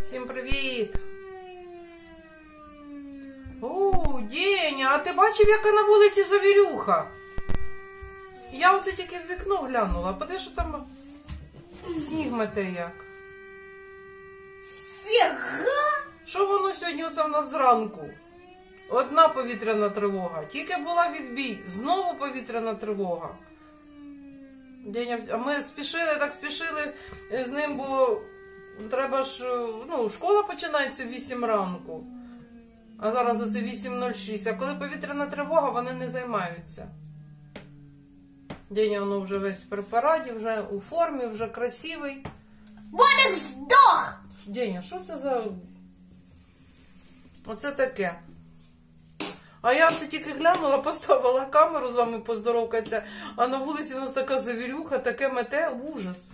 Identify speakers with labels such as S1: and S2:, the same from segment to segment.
S1: Всім привіт! О, Деня, а ти бачив, яка на вулиці завірюха? Я оце тільки в вікно глянула. Подивись, що там сніг мете як.
S2: Фіга!
S1: Що воно сьогодні оце в нас зранку? Одна повітряна тривога. Тільки була відбій. Знову повітряна тривога. Деня, а ми спішили з ним, бо треба ж, школа починається в 8 ранку. А зараз оце 8:06. А коли повітряна тривога, вони не займаються. Деня, воно вже весь при параді, вже у формі, вже красивий.
S2: Боник здох!
S1: Деня, що це за... Оце таке. А я все тільки глянула, поставила камеру з вами поздоровкатися, а на вулиці у нас така завірюха, таке мете, ужас.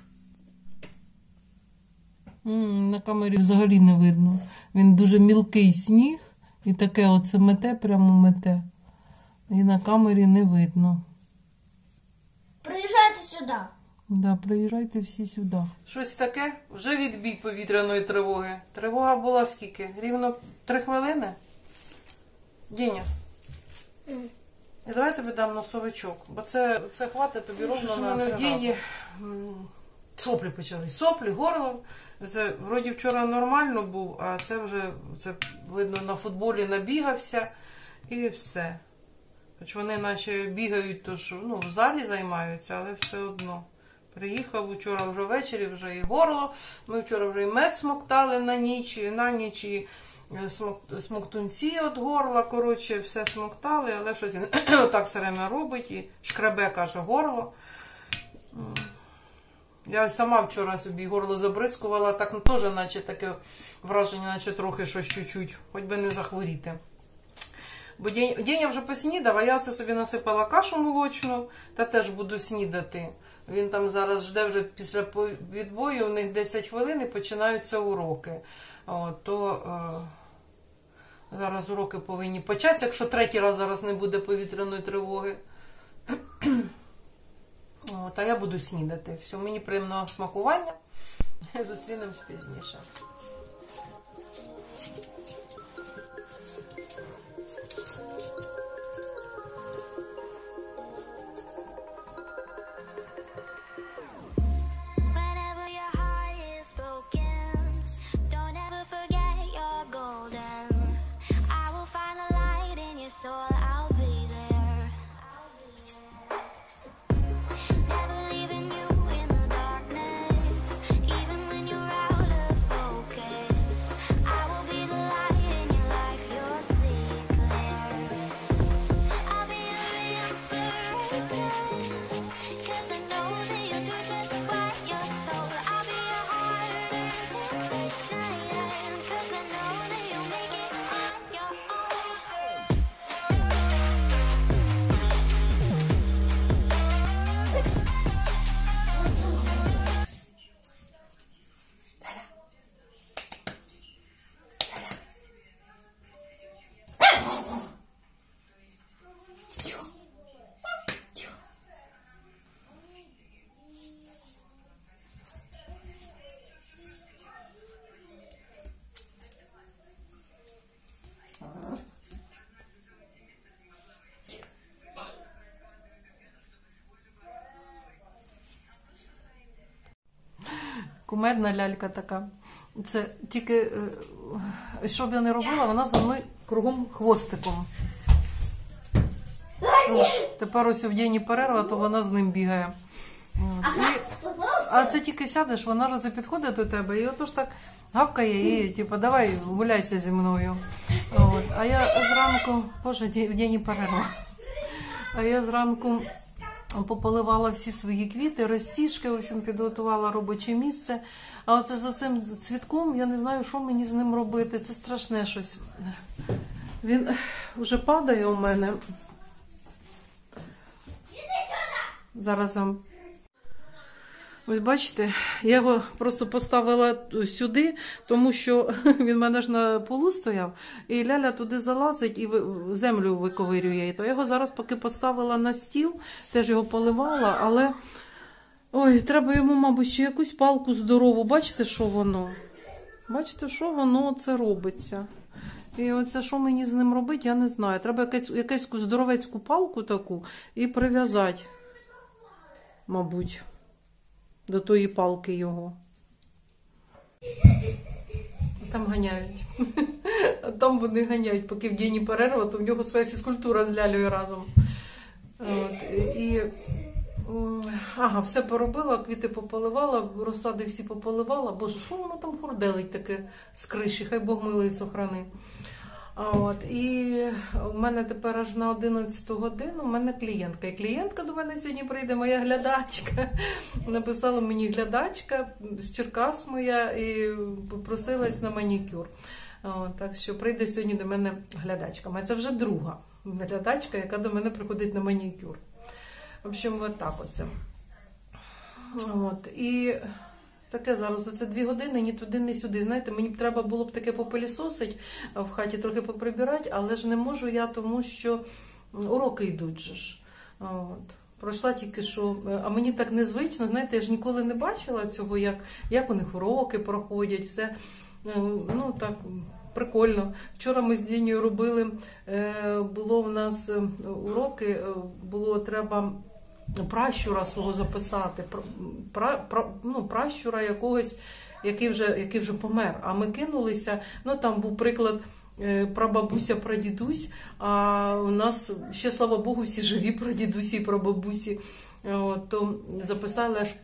S1: На камері взагалі не видно. Він дуже мілкий сніг і таке оце мете, прямо мете. І на камері не видно.
S2: Приїжджайте сюди.
S1: Да, приїжджайте всі сюди. Щось таке? Вже відбій повітряної тривоги. Тривога була скільки? Рівно 3 хвилини? Деня. І давай я тобі дам носовичок, бо це хватить тобі ровно на 3 рази. Соплі почались. Соплі, горло. Це вроді вчора нормально був, а це вже видно на футболі набігався і все. Хоч вони наче бігають, тож в залі займаються, але все одно. Приїхав вчора вже ввечері, вже і горло. Ми вчора вже і мед смоктали на ніч, і смоктунці від горла, коротше, все смоктали, але щось він отак все время робить і шкрабе, каже, горло. Я сама вчора собі горло забризкувала, так теж наче таке враження, наче трохи щось чуть-чуть, хоч би не захворіти. Бо Деня вже поснідав, а я це собі насипала кашу молочну, та теж буду снідати. Він там зараз жде вже після відбою, у них 10 хвилин і починаються уроки. Зараз уроки повинні початися, якщо 3-й раз зараз не буде повітряної тривоги. А я буду снідати. Все, мені приємного смакування. Зустрінемось пізніше. Кумедна лялька така. Це тільки, що б я не робила, вона за мною кругом хвостиком. Тепер ось в Дені перерва, то вона з ним бігає. А це тільки сядеш, вона ж оце підходить до тебе і отож так гавкає і давай гуляйся зі мною. А я зранку, боже, в Дені перерва. А я зранку пополивала всі свої квіти, розтіжки, в общем, підготувала робоче місце. А оце з оцим цвітком, я не знаю, що мені з ним робити. Це страшне щось. Він вже падає у мене. Зараз вам... Ось бачите, я його просто поставила сюди, тому що він в мене ж на полу стояв, і ляля туди залазить і землю виковирює. То я його зараз поки поставила на стіл, теж його поливала, але ой, треба йому, мабуть, ще якусь палку здорову. Бачите, що воно? Бачите, що воно це робиться. І оце, що мені з ним робити, я не знаю. Треба якусь здоровецьку палку таку і прив'язати, мабуть, до тої палки його. Там ганяють. Там вони ганяють, поки в Дені перерва, то в нього своя фізкультура з лялею разом. От. І... Ага, все поробила, квіти пополивала, розсади всі пополивала. Боже, що воно там хурделить таке з криші, хай Бог милий сохрани. От. І в мене тепер аж на 11 годину в мене клієнтка. І клієнтка до мене сьогодні прийде, моя глядачка. Написала мені глядачка з Черкас моя і попросилась на манікюр. От, так що прийде сьогодні до мене глядачка. Це вже друга глядачка, яка до мене приходить на манікюр. В общем, от так оце. От. І таке зараз, оце 2 години, ні туди, ні сюди. Знаєте, мені б треба було б таке попилісосити в хаті, трохи поприбирати, але ж не можу я, тому що уроки йдуть же ж. От. Пройшла тільки що, а мені так незвично, знаєте, я ж ніколи не бачила цього, як у них уроки проходять, все, ну так, прикольно. Вчора ми з Дінею робили, було в нас уроки, було треба пращура свого записати, пращура якогось, який вже помер. А ми кинулися, ну там був приклад прабабуся, прадідусь, а у нас ще, слава Богу, всі живі прадідусі і прабабусі. То записали аж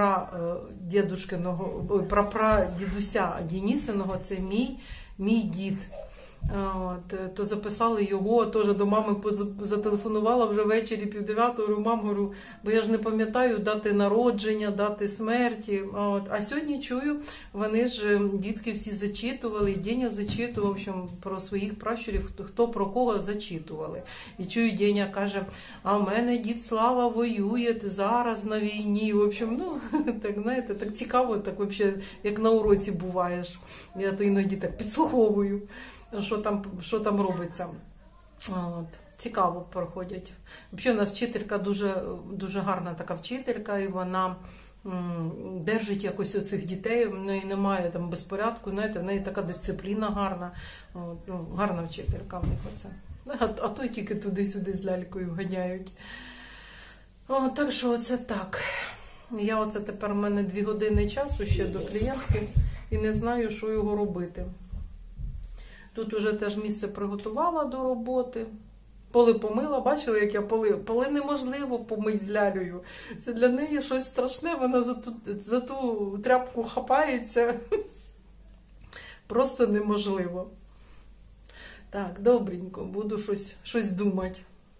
S1: прапрадідуся Денісиного, це мій дід. То записали його, теж до мами зателефонувала вже ввечері 8:30, говорю, мам, говорю, бо я ж не пам'ятаю дати народження, дати смерті. А сьогодні чую, вони ж, дітки всі зачитували, і Деня зачитував, в общем, про своїх пращурів, хто про кого зачитували. І чую, Деня каже, а в мене дід Слава воює зараз на війні. В общем, ну, так, знаєте, так цікаво, так взагалі, як на уроці буваєш. Я то іноді так підслуховую. Що там робиться. От. Цікаво проходять. Взагалі у нас вчителька дуже гарна така вчителька, і вона держить якось оцих дітей, в неї немає там безпорядку, знаєте, в неї така дисципліна гарна. От, ну, гарна вчителька в них оце. А то тільки туди-сюди з лялькою ганяють. От, так що оце так. Я оце тепер, в мене 2 години часу ще до клієнтки і не знаю, що його робити. Тут уже теж місце приготувала до роботи. Поли помила, бачили, як я поли? Поли неможливо помити з лялею. Це для неї щось страшне, вона за ту тряпку хапається. Просто неможливо. Так, добренько, буду щось думати.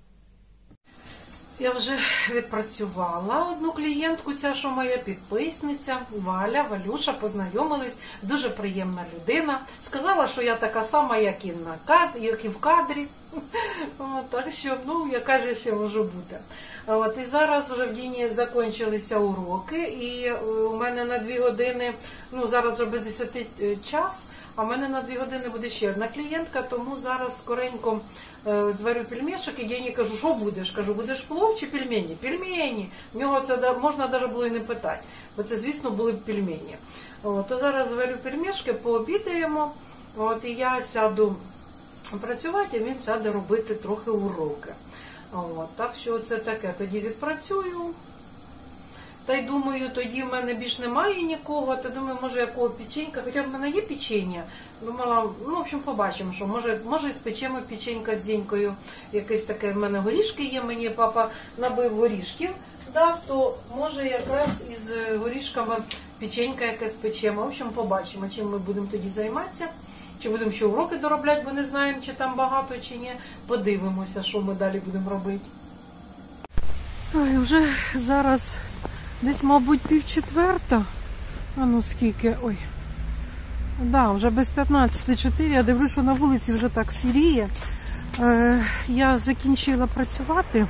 S1: Я вже відпрацювала одну клієнтку, ця, що моя підписниця, Валюша, познайомились, дуже приємна людина. Сказала, що я така сама, як і в кадрі. Так що, ну, яка ж ще можу бути. І зараз вже в Діні закінчилися уроки, і у мене на 2 години, ну, зараз вже без 10 час, а в мене на 2 години буде ще одна клієнтка, тому зараз скоренько зварю пельмешок, і Дені кажу, що будеш? Кажу, будеш плов чи пельмені? Пельмені. В нього це можна навіть було і не питати, бо це, звісно, були б пельмені. То зараз зварю пельмешки, пообідаємо, і я сяду працювати, а він сяде робити трохи уроки. Так що це таке, тоді відпрацюю. Та й думаю, тоді в мене більш немає нікого, то думаю, може якого печенька, хоча в мене є печення. Думала, ну, в общем, побачимо, що може і спечемо печенька з Денькою. Якесь таке, в мене горішки є, мені папа набив горішків, дав, то може якраз із горішками печенька якесь печемо. В общем, побачимо, чим ми будемо тоді займатися. Чи будемо ще уроки доробляти, бо не знаємо, чи там багато, чи ні. Подивимося, що ми далі будемо робити. Ой, вже зараз десь, мабуть, 3:45. А ну скільки, ой. Да, вже без 15:04. Я дивлюсь, що на вулиці вже так сіріє. Я закінчила працювати.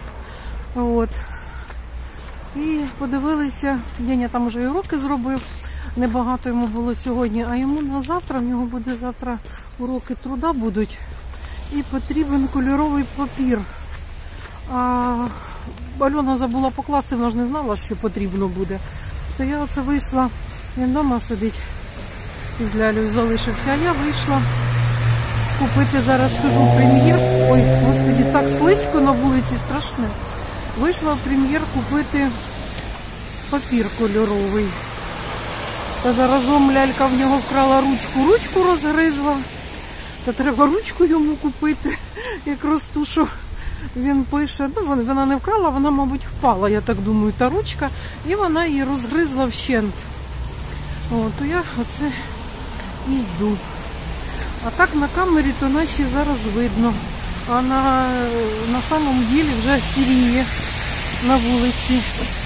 S1: І подивилися, Деня там вже і уроки зробив. Небагато йому було сьогодні, а йому на завтра, в нього буде завтра уроки труда будуть. І потрібен кольоровий папір. Альона забула покласти, вона ж не знала, що потрібно буде. То я оце вийшла, він вдома сидить. із Лялею залишився. А я вийшла купити, зараз схожу в прем'єр. Ой, господи, так слизько на вулиці, страшне. Вийшла в прем'єр купити папір кольоровий. Та заразом лялька в нього вкрала ручку розгризла. Та треба ручку йому купити, якраз ту, що він пише. Ну, вона не вкрала, вона, мабуть, впала, я так думаю, та ручка. І вона її розгризла вщент. То я оце і йду. А так на камері, то наче зараз видно. А на самому ділі вже сіріє на вулиці.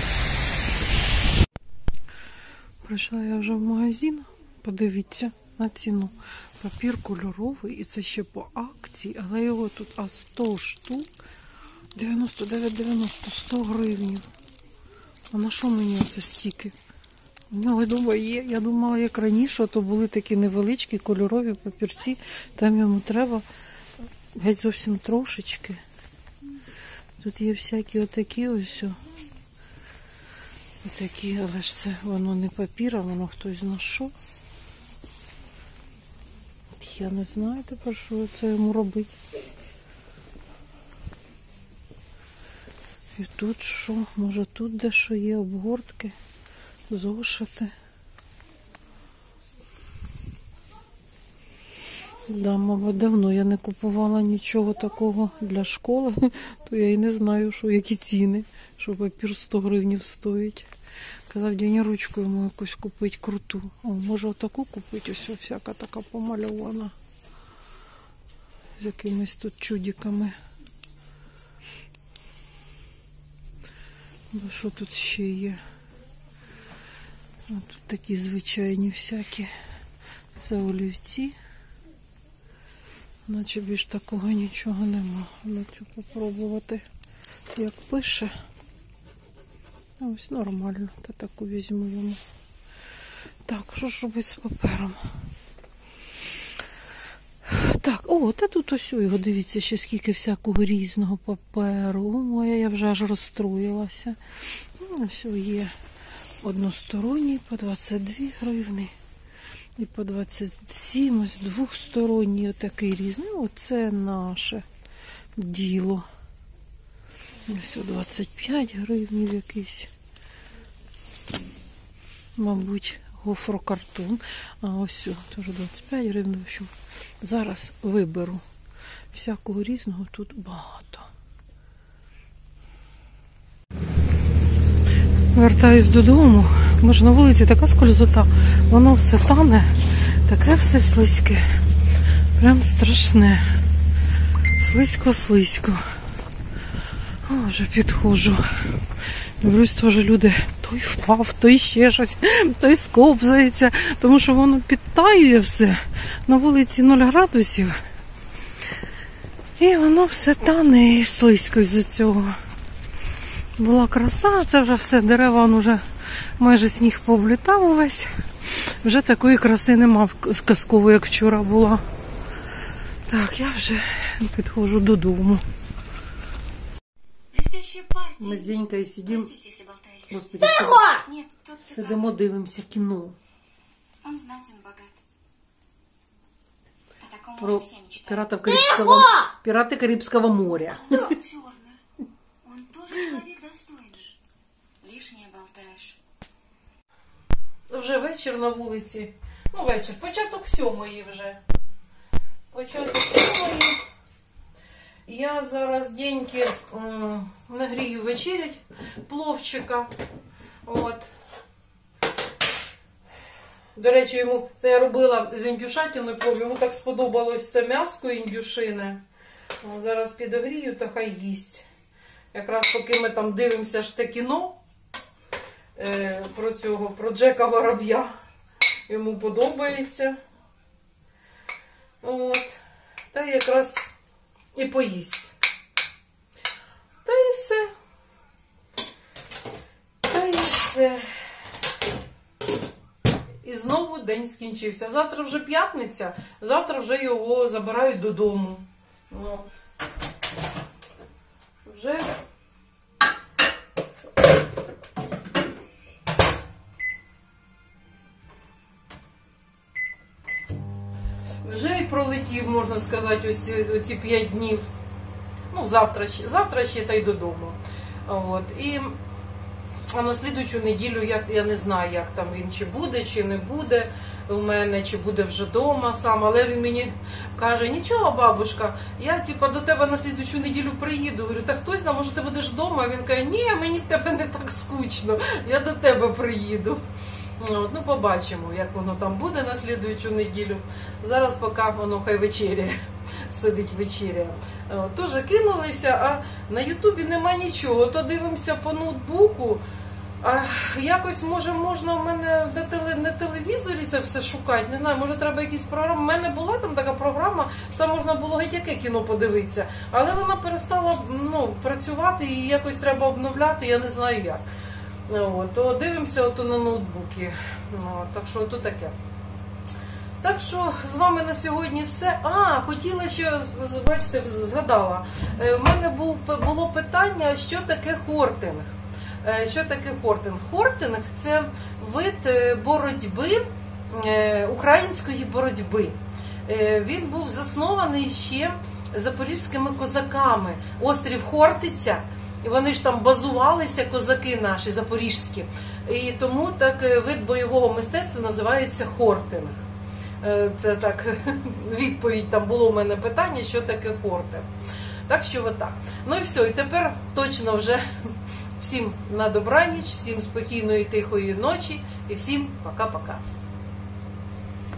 S1: Прийшла я вже в магазин. Подивіться на ціну. Папір кольоровий, і це ще по акції, але його тут 100 штук. 99,90, 100 гривень. А на що мені оце стільки? У нього вдома є. Я думала, як раніше, то були такі невеличкі кольорові папірці. Там йому треба геть зовсім трошечки. Тут є всякі отакі ось. Отакі, але ж це воно не папір, а воно хтось знайшов. Я не знаю тепер, що це йому робити. І тут що? Може тут дещо є обгортки, зошити. Да, мабуть, давно я не купувала нічого такого для школи, то я і не знаю, що які ціни, що папір 100 гривень стоїть. Казав, Дяня ручку йому якусь купити круту. О, може отаку купити, ось всяка така помальована. З якимись тут чудиками. Бо що тут ще є? О, тут такі звичайні всякі. Це олівці. Наче більш такого нічого нема. На цю попробувати, як пише. Ось нормально, та таку візьму йому. Так, що ж робити з папером? Так, та тут ось його, дивіться, ще скільки всякого різного паперу. Ой, я вже аж розстроїлася. Ось є односторонній по 22 гривні. І по 27, ось двохсторонній отакий різний. Оце наше діло. Ось 25 гривень якийсь. Мабуть, гофрокартон. А ось теж 25 гривень. В общем, зараз виберу. Всякого різного тут багато. Вертаюсь додому. Може, на вулиці така скользота. Воно все тане. Таке все слизьке. Прям страшне. Слизько-слизько. Вже підходжу. Дивлюсь, теж люди, той впав, той ще щось, той сковзається, тому що воно підтаює все. На вулиці 0 градусів. І воно все тане і слизько з-за цього. Була краса, це вже все, дерева, вже майже сніг пооблітав увесь. Вже такої краси нема казкової, як вчора була. Так, я вже підходжу додому. Ми з Денькою сидимо, господи, сидимо, дивимося кіно. Про пирати Карибського моря. Вже вечір на вулиці. Ну, вечір, початок 7-ї вже. Початок 7-ї. Я зараз Деньки нагрію вечерять пловчика. От. До речі, йому це я робила з індюшатиною плов. Йому так сподобалось це м'яско індюшине. Зараз підогрію, то хай їсть. Якраз поки ми там дивимося ж те кіно про Джека Вороб'я. Йому подобається. От. Та якраз і поїсть. Та і все. Та і все. І знову день скінчився. Завтра вже п'ятниця, завтра вже його забирають додому. От. Вже пролетів, можна сказати, ось ці 5 днів. Ну, завтра ще та й додому. От. А на слідуючу неділю я не знаю, як там він, чи буде, чи не буде у мене, чи буде вже вдома сам. Але він мені каже, нічого, бабушка, я до тебе на слідуючу неділю приїду. Говорю, так хтось знає, може ти будеш вдома? Він каже, ні, мені в тебе не так скучно, я до тебе приїду. От, ну, побачимо, як воно там буде на слідуючу неділю. Зараз поки воно хай вечеряє, сидить вечеряє. Теж кинулися, а на Ютубі нема нічого. То дивимося по ноутбуку, а якось, може, можна в мене на телевізорі це все шукати, не знаю, може треба якісь програми. У мене була там така програма, що там можна було геть яке кіно подивитися, але вона перестала працювати і якось треба обновляти, я не знаю як. То дивимося на ноутбуки. Так що ото таке. Так що з вами на сьогодні все. Хотіла ще, бачите, згадала. У мене було питання, що таке хортинг. Що таке хортинг? Хортинг – це вид боротьби, української боротьби. Він був заснований ще запорізькими козаками. Острів Хортиця. І вони ж там базувалися, козаки наші, запорізькі. І тому так вид бойового мистецтва називається хортинг. Це так, відповідь, там було в мене питання, що таке хортинг. Так що отак. Ну і все, і тепер точно вже всім на добраніч, всім спокійної, тихої ночі і всім пока-пока.